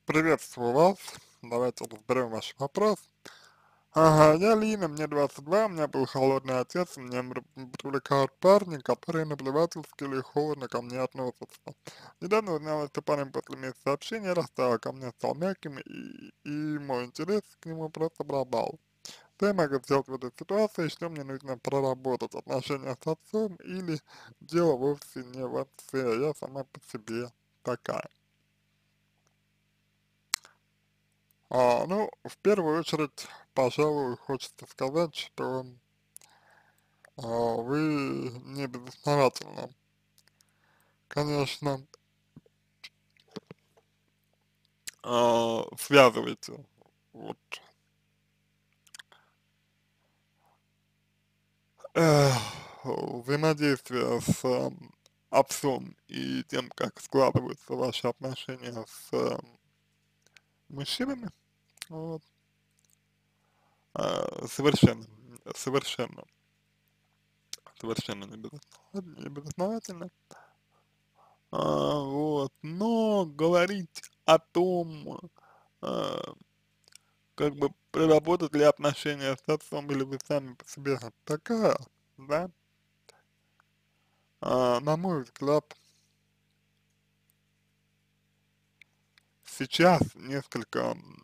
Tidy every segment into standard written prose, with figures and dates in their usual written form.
Приветствую вас. Давайте разберем ваш вопрос. Ага, я Лина, мне 22, у меня был холодный отец, меня привлекают парни, которые наплевательски или холодно ко мне относятся. Недавно узнала, что парень после месяца общения расстал ко мне, стал мягким, и мой интерес к нему просто пропал. Что я могу сделать в этой ситуации, что мне нужно проработать отношения с отцом, или дело вовсе не в отце, я сама по себе такая. Ну, в первую очередь, пожалуй, хочется сказать, что вы не безосновательно, конечно, связываете вот, э, взаимодействие с отцом и тем, как складываются ваши отношения с мужчинами, вот, совершенно, совершенно, совершенно не безосновательно. Вот, но говорить о том, а, как бы проработать ли отношения с отцом, или вы сами по себе такая, да, на мой взгляд, сейчас несколько,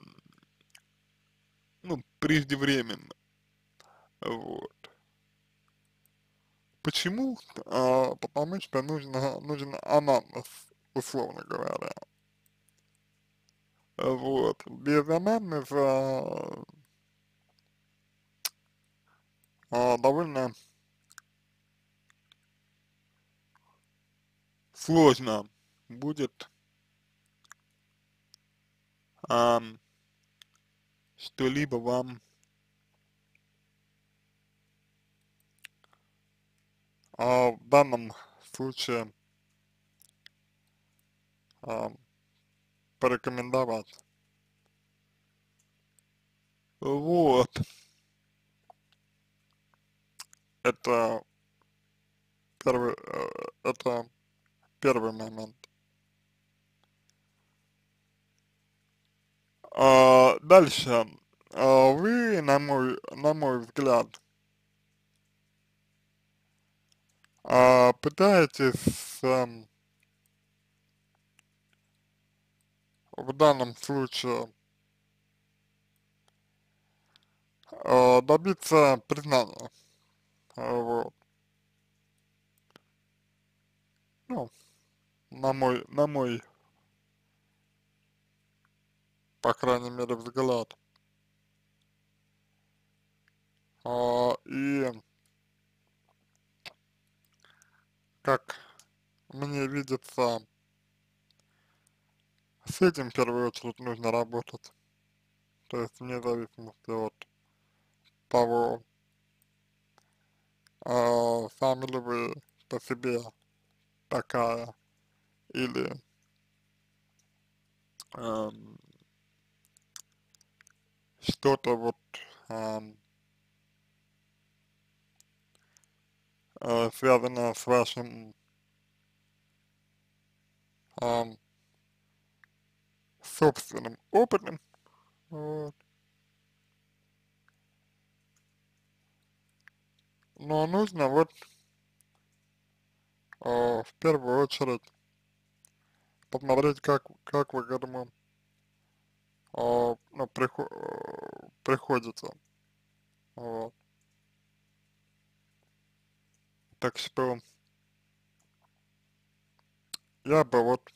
ну, преждевременно, вот. Почему? Потому что нужен анамнез, условно говоря. Вот. Без анамнеза довольно сложно будет ам, что-либо вам в данном случае а, порекомендовать. Вот, это это первый момент. Дальше, вы, на мой взгляд, пытаетесь в данном случае добиться признания, вот, ну, на мой, по крайней мере, взгляд. И как мне видится, с этим в первую очередь нужно работать. То есть вне зависимости от того, сами ли вы по себе такая, или ам, что-то вот ам, связанное с вашим ам, собственным опытом, вот. Но нужно вот в первую очередь посмотреть, как вы к этому ну, приходите, вот. Так что я бы вот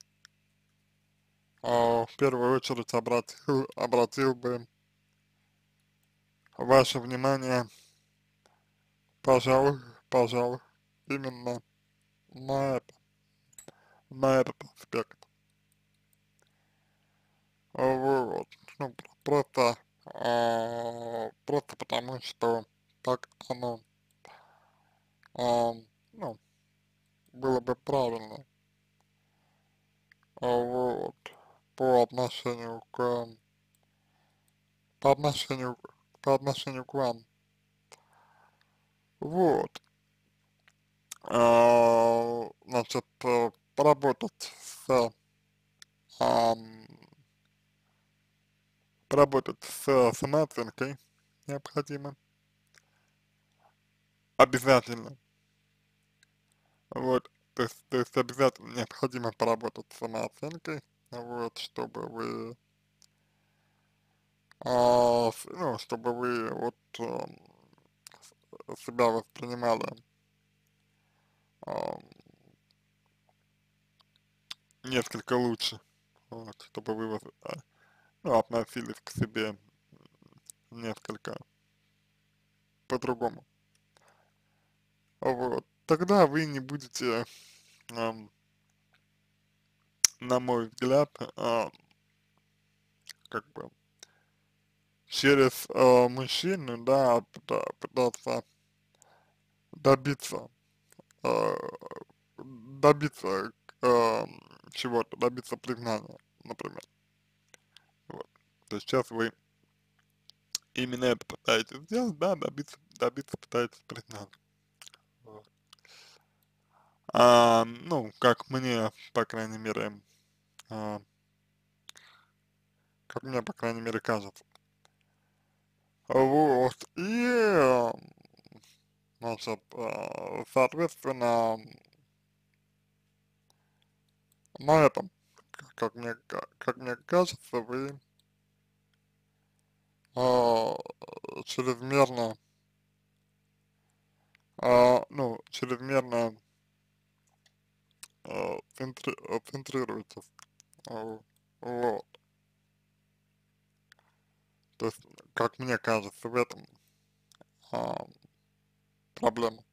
в первую очередь обратил бы ваше внимание, пожалуй, пожалуй, именно на это, на этот аспект. Вот, ну, просто, просто потому, что так оно, а, ну, было бы правильно, вот, по отношению к, по отношению, по отношению к вам. Вот, значит, поработать с, поработать с самооценкой необходимо, обязательно, вот, то есть обязательно необходимо поработать с самооценкой, вот, чтобы вы, ну, чтобы вы вот себя воспринимали а, несколько лучше, вот, чтобы вы ну, относились к себе несколько по-другому, вот, тогда вы не будете, ам, на мой взгляд, как бы через мужчину, да, пытаться добиться, э, добиться чего-то, добиться признания, например. Вот. То есть сейчас вы именно это пытаетесь сделать, да, добиться пытаетесь признания. Вот. Ну, как мне, по крайней мере, а, как мне, по крайней мере, кажется. Вот. И, значит, соответственно, на этом, как мне кажется, вы а, чрезмерно, ну, чрезмерно центрируетесь, а, вот, то есть, как мне кажется, в этом а, проблема.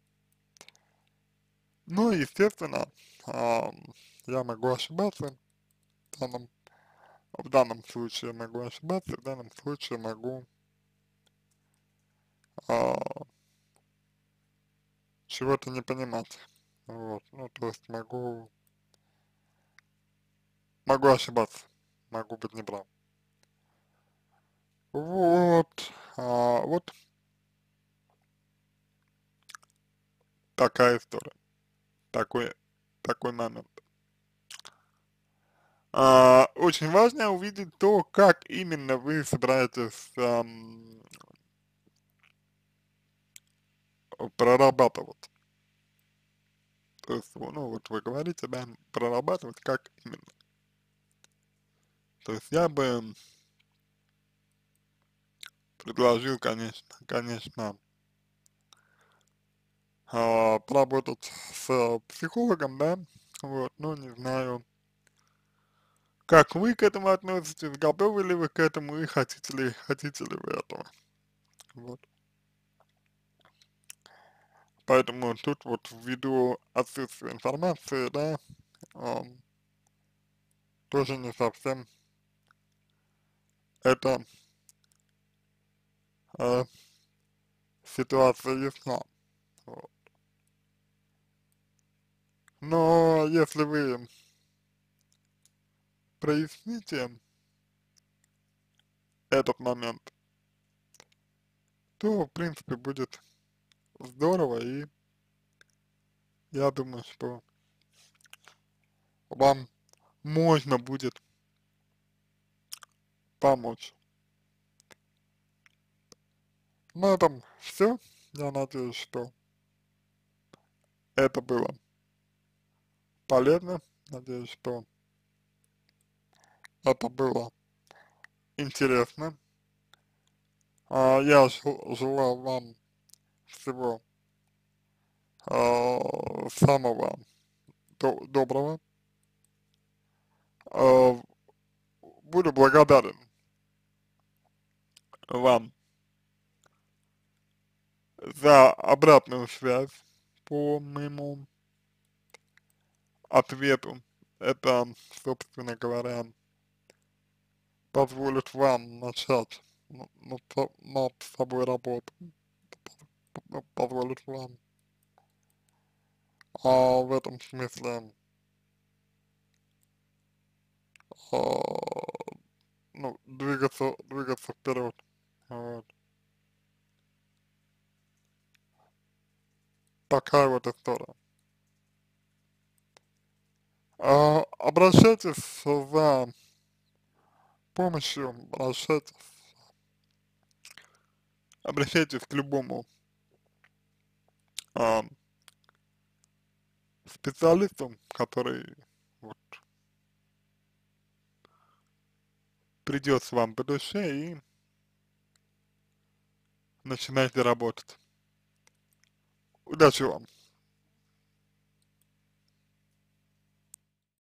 Ну, и, естественно, а, я могу ошибаться, в данном случае могу ошибаться, в данном случае могу а, чего-то не понимать, вот, ну, то есть могу ошибаться, могу быть неправ. Вот, вот такая история, такой, такой момент. Очень важно увидеть то, как именно вы собираетесь прорабатывать. То есть, ну, вот вы говорите, да, прорабатывать, как именно. То есть я бы предложил, конечно, поработать с психологом, да, вот, ну, не знаю, как вы к этому относитесь, готовы ли вы к этому и хотите ли вы этого, вот. Поэтому тут вот ввиду отсутствия информации, да, ам, тоже не совсем эта э, ситуация ясна, вот. Но если вы проясните этот момент, то, в принципе, будет здорово, и я думаю, что вам можно будет помочь. На этом все. Я надеюсь, что это было полезно. Надеюсь, что это было интересно. Я желаю вам всего самого доброго. А, Буду благодарен вам за обратную связь по моему ответу. Это, собственно говоря, позволит вам начать над собой работу, позволит вам в этом смысле а, ну, двигаться вперед. Вот. Такая вот история. Обращайтесь за помощи, обращайтесь к любому а, специалисту, который вот придется вам по душе, и начинайте работать. Удачи вам!